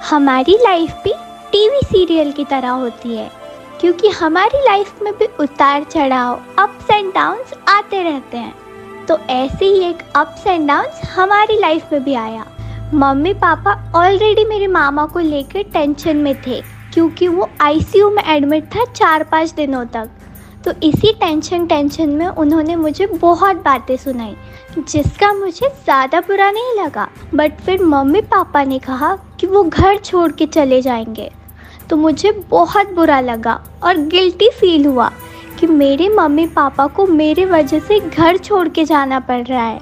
हमारी लाइफ भी TV serial की तरह होती है, क्योंकि हमारी लाइफ में भी उतार चढ़ाव, अप्स एंड डाउन्स आते रहते हैं। तो ऐसे ही एक अप्स एंड डाउन्स हमारी लाइफ में भी आया। मम्मी पापा ऑलरेडी मेरे मामा को लेकर टेंशन में थे, क्योंकि वो आईसीयू में एडमिट था 4-5 दिनों तक। तो इसी टेंशन में उन्होंने मुझे बहुत बातें सुनाई, जिसका मुझे ज़्यादा बुरा नहीं लगा। बट फिर मम्मी पापा ने कहा कि वो घर छोड़ के चले जाएंगे, तो मुझे बहुत बुरा लगा और गिल्टी फील हुआ कि मेरे मम्मी पापा को मेरे वजह से घर छोड़ के जाना पड़ रहा है।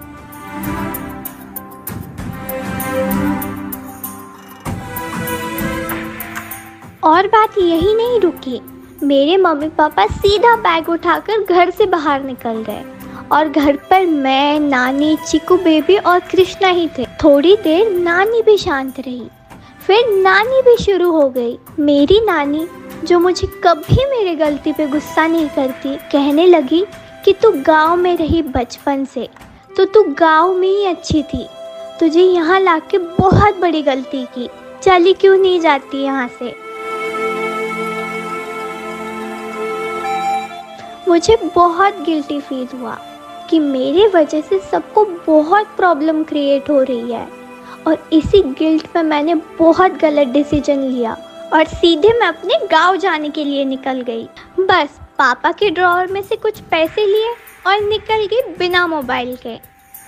और बात यही नहीं रुकी, मेरे मम्मी पापा सीधा बैग उठाकर घर से बाहर निकल गए और घर पर मैं, नानी, चिकू बेबी और कृष्णा ही थे। थोड़ी देर नानी भी शांत रही, फिर नानी भी शुरू हो गई। मेरी नानी, जो मुझे कभी मेरे गलती पे गुस्सा नहीं करती, कहने लगी कि तू गांव में रही बचपन से, तो तू गांव में ही अच्छी थी, तुझे यहाँ लाके बहुत बड़ी गलती की, चली क्यों नहीं जाती यहाँ से। मुझे बहुत गिल्टी फील हुआ कि मेरे वजह से सबको बहुत प्रॉब्लम क्रिएट हो रही है, और इसी गिल्ट में मैंने बहुत गलत डिसीजन लिया और सीधे मैं अपने गांव जाने के लिए निकल गई। बस पापा के ड्रॉअर में से कुछ पैसे लिए और निकल गई बिना मोबाइल के।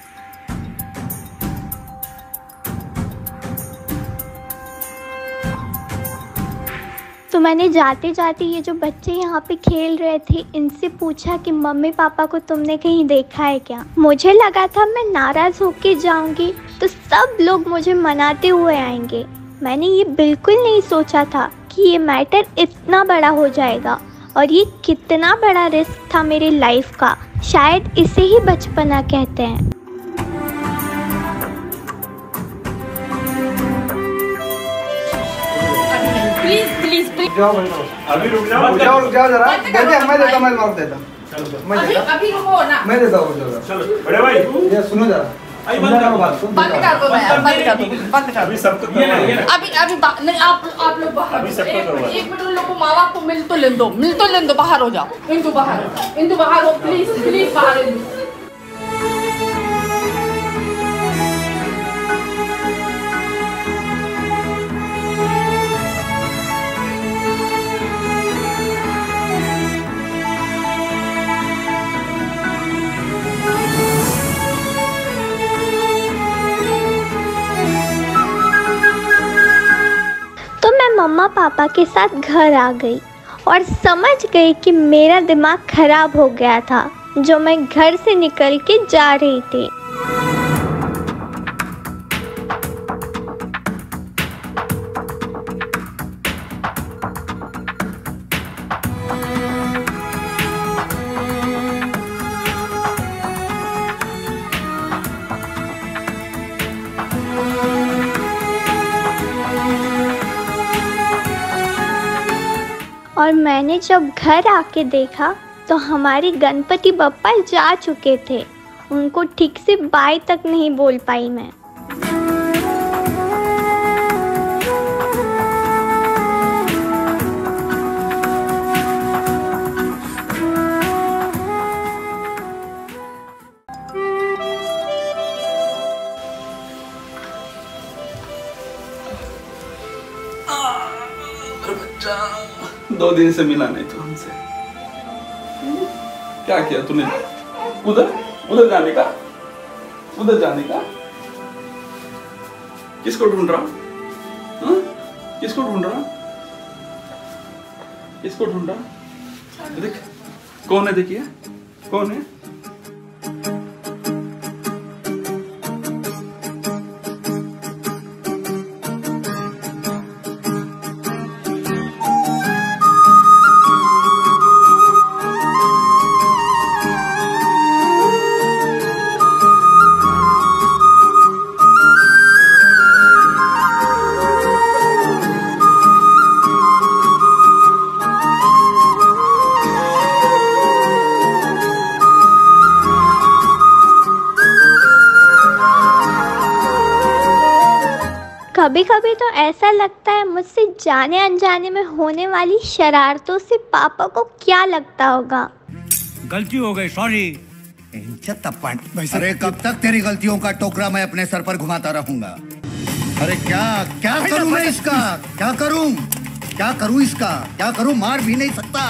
तो मैंने जाते जाते ये जो बच्चे यहाँ पे खेल रहे थे, इनसे पूछा कि मम्मी पापा को तुमने कहीं देखा है क्या। मुझे लगा था मैं नाराज़ होके जाऊँगी तो सब लोग मुझे मनाते हुए आएंगे। मैंने ये बिल्कुल नहीं सोचा था कि ये मैटर इतना बड़ा हो जाएगा, और ये कितना बड़ा रिस्क था मेरी लाइफ का। शायद इसे ही बचपना कहते हैं। प्लीज अभी रुक जाओ जरा। मैं देता, मैं मार देता, अभी रुको ना, मैं देता हूँ। चलो बड़े भाई, ये सुनो जरा, बंद कर दो। अभी सबको अभी नहीं, आप लोग बाहर, अभी सबको करवा। एक मिनट उन लोग को माँ बाप को मिल तो लेने दो, बाहर हो जाओ। इंदु बाहर हो, प्लीज बाहर हो। मम्मा पापा के साथ घर आ गई और समझ गई कि मेरा दिमाग खराब हो गया था, जो मैं घर से निकल के जा रही थी। और मैंने जब घर आके देखा तो हमारे गणपति बप्पा जा चुके थे। उनको ठीक से बाय तक नहीं बोल पाई मैं। दो दिन से मिला नहीं तू हमसे। क्या किया तूने? उधर जाने का, किसको ढूंढ रहा? किसको ढूंढ रहा? देख कौन है, देखिए कौन है। कभी कभी तो ऐसा लगता है मुझसे जाने अनजाने में होने वाली शरारतों से पापा को क्या लगता होगा। गलती हो गई, सॉरी। अरे कब तक तेरी गलतियों का टोकरा मैं अपने सर पर घुमाता रहूंगा? अरे क्या क्या करूं मैं इसका? क्या करूं इसका? क्या करूं? मार भी नहीं सकता।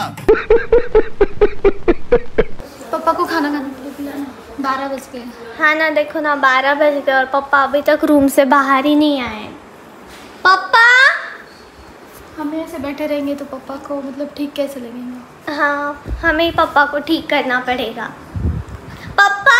पापा को खाना खाने के लिए बुलाना, 12 बज गए। हाँ ना, देखो ना 12 बज गए और पापा अभी तक रूम से बाहर ही नहीं आए। पापा, हम ऐसे बैठे रहेंगे तो पापा को मतलब ठीक कैसे लगेंगे? हाँ, हमें ही पापा को ठीक करना पड़ेगा। पापा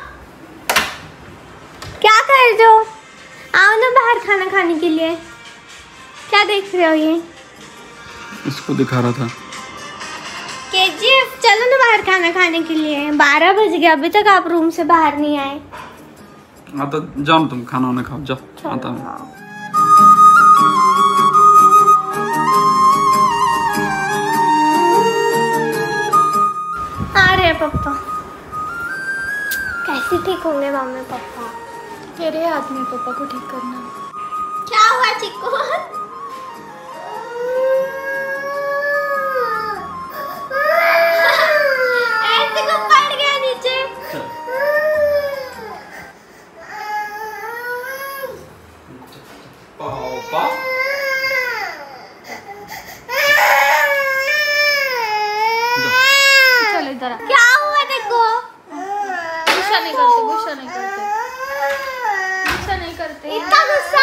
क्या कर रहे हो? आओ ना बाहर खाना खाने के लिए। क्या देख रहे हो? ये इसको दिखा रहा था। केजीएफ, चलो ना बाहर खाना खाने के लिए। 12 बज गए, अभी तक आप रूम से बाहर नहीं आए। आता जाओ, तुम खाना वाना खाओ, जाओ। आता हूँ। आ रहे पापा। कैसे ठीक होंगे मम्मी पापा? तेरे हाथ में पापा को ठीक करना। क्या हुआ चिक्कू? ऐसे को पड़ गया नीचे। पापा चलो इधर आ। क्या हुआ देखो? गुस्सा नहीं करते, गुस्सा नहीं करते, गुस्सा नहीं करते। इतना गुस्सा?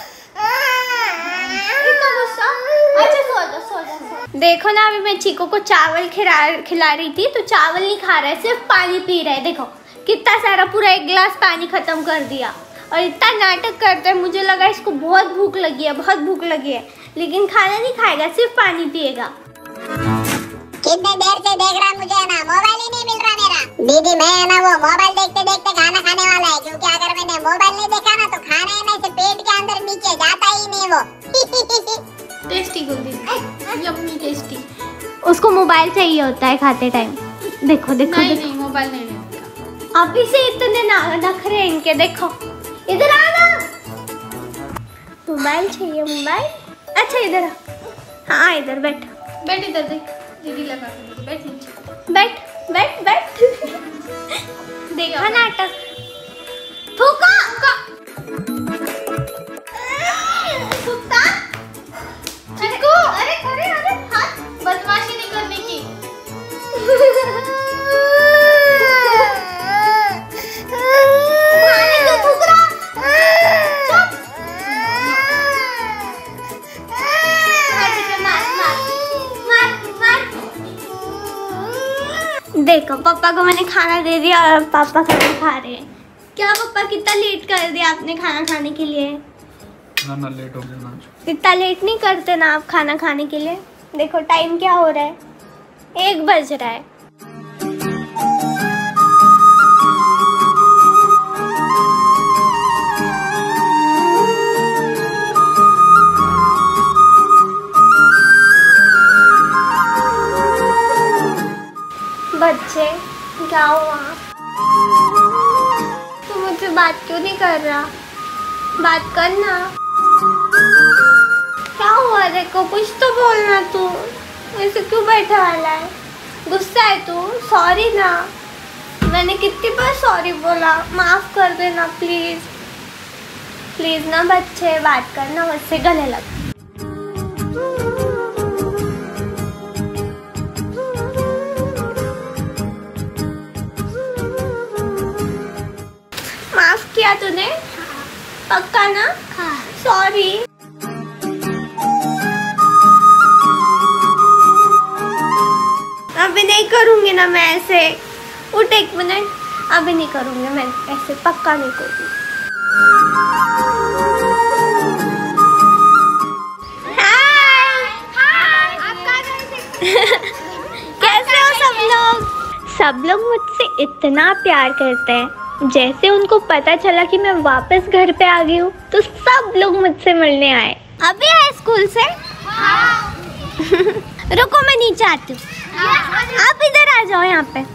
इतना गुस्सा? अच्छा सो जा, सो जा, सो जा। देखो ना, अभी मैं चीकू को चावल खिला रही थी तो चावल नहीं खा रहा है, सिर्फ पानी पी रहा है। देखो कितना सारा, पूरा 1 गिलास पानी खत्म कर दिया और इतना नाटक करता है। मुझे लगा इसको बहुत भूख लगी है, बहुत भूख लगी है, लेकिन खाना नहीं खाएगा, सिर्फ पानी पिएगा। कितने देर से देख रहा, मुझे ना मोबाइल ही नहीं मिल रहा मेरा। दीदी मैं ना वो मोबाइल देखते देखते खाना खाने वाला है, क्योंकि अगर मैंने मोबाइल नहीं देखा ना तो खाना में से पेट के अंदर नीचे जाता ही नहीं वो। टेस्टी बोल दीदी, यम्मी टेस्टी। उसको मोबाइल चाहिए होता है खाते टाइम। देखो देखो नहीं देखो। नहीं, मोबाइल नहीं लेगा। अभी से इतने नखरे इनके। देखो इधर आना, मोबाइल चाहिए, मोबाइल। अच्छा इधर आ। हाँ इधर बैठ, बैठ इधर, देख दीदी लगा के बैठ नीचे। बैठ बैठ बैठ। देखा नाटक। थूका थूकता। चिक्कू, अरे अरे अरे हाथ। बदमाशी नहीं करने की। खाने को थूक रहा। चुप। मार। देखो पापा को मैंने खाना दे दिया और पापा खाना खा रहे हैं। क्या पापा, कितना लेट कर दिया आपने खाना खाने के लिए? ना लेट हो गया ना। इतना लेट नहीं करते ना आप खाना खाने के लिए। देखो टाइम क्या हो रहा है, 1 बज रहा है। बच्चे क्या हुआ? तू मुझसे बात क्यों नहीं कर रहा? बात करना। क्या हुआ? देखो कुछ तो बोलना। तू ऐसे क्यों बैठा वाला है? गुस्सा है तू? सॉरी ना, मैंने कितनी बार सॉरी बोला, माफ कर देना प्लीज। प्लीज ना बच्चे, बात करना, मुझसे गले लग। माफ किया तूने? पक्का ना? सॉरी। अभी नहीं करूंगी ना मैं ऐसे। उठ 1 मिनट, अभी नहीं करूंगी मैं ऐसे, पक्का नहीं करूंगी। कैसे हो सब लोग? सब लोग मुझसे इतना प्यार करते हैं। जैसे उनको पता चला कि मैं वापस घर पे आ गई हूँ तो सब लोग मुझसे मिलने आए। अभी आए स्कूल से? हाँ। रुको मैं नीचे आती हूँ, आप इधर आ जाओ यहाँ पे।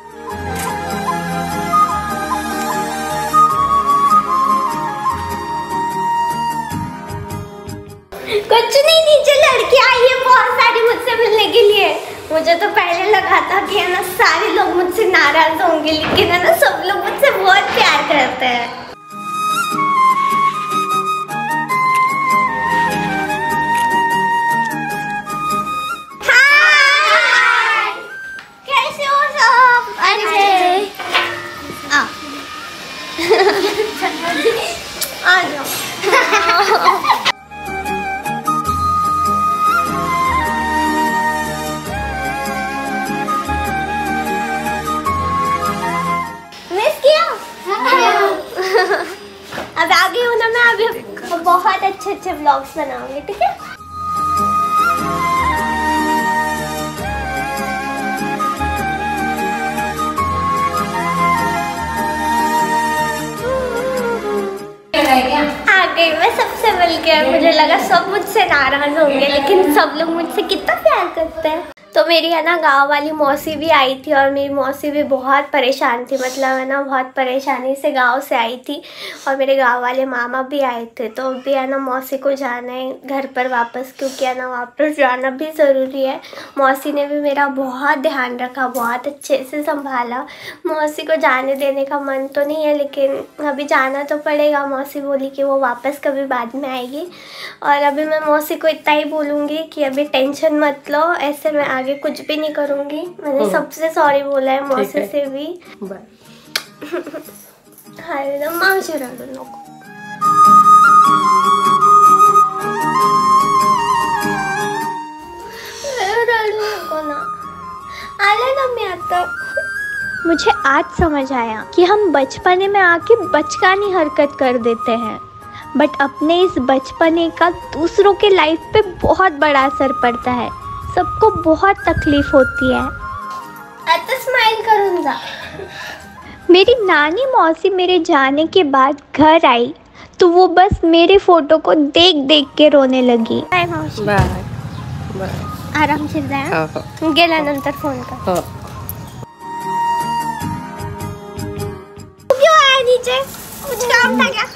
कुछ नहीं, नीचे लड़की आई है बहुत सारी मुझसे मिलने के लिए। मुझे तो पहले लगा था कि है ना सारे लोग मुझसे नाराज होंगे, लेकिन है ना सब लोग मुझसे बहुत प्यार करते हैं। हाय, कैसे हो सब? अरे आ जाओ। अब आगे हूँ ना मैं, अभी बहुत अच्छे व्लॉग्स बनाऊंगी, ठीक है? आ गई मैं सबसे मिलके। मुझे लगा सब मुझसे नाराज होंगे, लेकिन सब लोग मुझसे कितना प्यार करते हैं। तो मेरी है ना गाँव वाली मौसी भी आई थी, और मेरी मौसी भी बहुत परेशान थी, मतलब है ना बहुत परेशानी से गांव से आई थी। और मेरे गांव वाले मामा भी आए थे, तो भी है ना मौसी को जाना है घर पर वापस, क्योंकि है ना वापस जाना भी ज़रूरी है। मौसी ने भी मेरा बहुत ध्यान रखा, बहुत अच्छे से संभाला। मौसी को जाने देने का मन तो नहीं है, लेकिन अभी जाना तो पड़ेगा। मौसी बोली कि वो वापस कभी बाद में आएगी, और अभी मैं मौसी को इतना ही बोलूँगी कि अभी टेंशन मत लो, ऐसे मैं आगे कुछ भी नहीं करूंगी। मैंने सबसे सॉरी बोला है मौसी से भी। हाय ना माशुरा लोग को ना आले ना मैं आता। मुझे आज समझ आया कि हम बचपने में आके बचकानी हरकत कर देते हैं, बट अपने इस बचपने का दूसरों के लाइफ पे बहुत बड़ा असर पड़ता है। सबको बहुत तकलीफ होती है। आता स्माइल करूँगा। मेरी नानी मौसी मेरे जाने के बाद घर आई तो वो बस मेरे फोटो को देख देख के रोने लगी। बाय मौसी। बाय। आराम से जा, गेल्यानंतर फोन कर। क्यों आया नीचे? कुछ काम था क्या?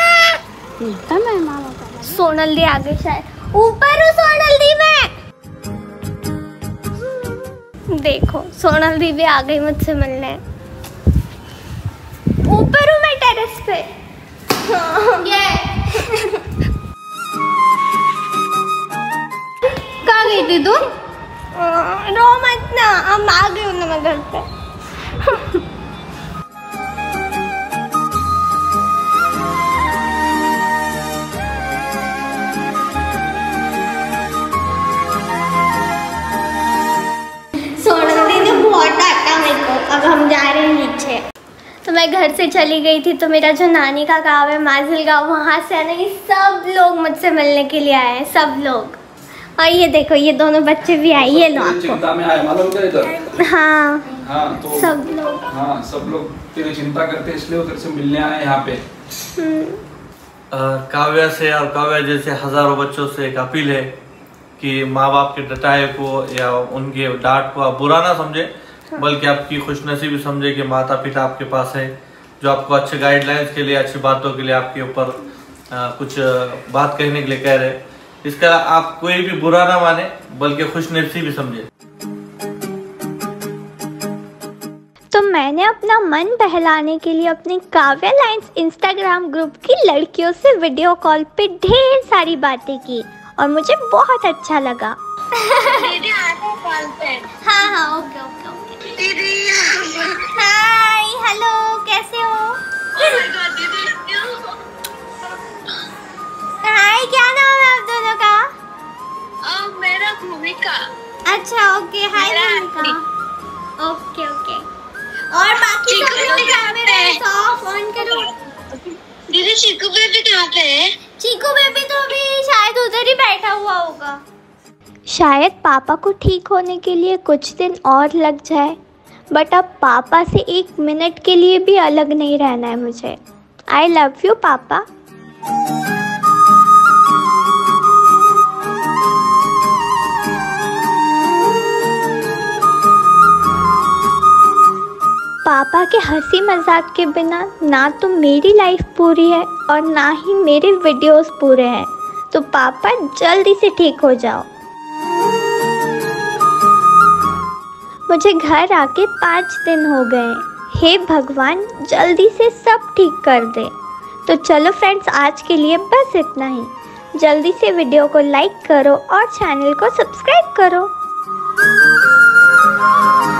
सोनल दी आ गई शायद। ऊपर हूँ सोनल दी मैं। देखो सोनल दी भी आ गई मुझसे मिलने। ऊपर हूँ मैं टेरेस पे। कहाँ गई थी तू? रो मत ना, अब आ गई हूँ ना मैं घर पे। अब हम जा रहे हैं नीचे। तो मैं घर से चली गई थी, तो मेरा जो नानी का गांव है माजिल गांव, वहाँ से है ना ये सब लोग मुझसे मिलने के लिए आए हैं, सब लोग। और ये देखो ये दोनों बच्चे भी आए, ये लोग चिंता में आए मालूम क्या इधर? हाँ तो सब लोग, हाँ सब लोग तेरी चिंता करते हैं, इसलिए उधर से मिलने आए यहाँ पे। काव्या से और काव्या जैसे हजारों बच्चों से एक अपील है कि माँ बाप के डटाए को या उनके डांट को आप बुरा ना समझे, बल्कि आपकी खुशनसीबी समझे कि माता पिता आपके पास है, जो आपको अच्छे गाइडलाइंस के लिए, अच्छी बातों के लिए आपके ऊपर कुछ बात कहने के लिए कह रहे हैं। इसका आप कोई भी बुरा ना माने, बल्कि खुशनसीबी समझे। तो मैंने अपना मन बहलाने के लिए अपने काव्या लाइन्स इंस्टाग्राम ग्रुप की लड़कियों से वीडियो कॉल पे ढेर सारी बातें की, और मुझे बहुत अच्छा लगा। दीदी आते कॉल पे। हाँ ओके ओके ओके। दीदी हाय हेलो कैसे हो? हाय क्या नाम है आप दोनों का? मेरा भूमिका। अच्छा okay hi Bhumika. Okay okay. और बाकी सब लोग कैमरा ऑन करो। दीदी चीकू बेबी कहाँ पे है? चीकू बेबी तो अभी शायद उधर ही बैठा हुआ होगा। शायद पापा को ठीक होने के लिए कुछ दिन और लग जाए, बट अब पापा से 1 मिनट के लिए भी अलग नहीं रहना है मुझे। आई लव यू पापा। पापा के हंसी मजाक के बिना ना तो मेरी लाइफ पूरी है और ना ही मेरे वीडियोस पूरे हैं। तो पापा जल्दी से ठीक हो जाओ। मुझे घर आके 5 दिन हो गए। हे भगवान जल्दी से सब ठीक कर दे। तो चलो फ्रेंड्स, आज के लिए बस इतना ही। जल्दी से वीडियो को लाइक करो और चैनल को सब्सक्राइब करो।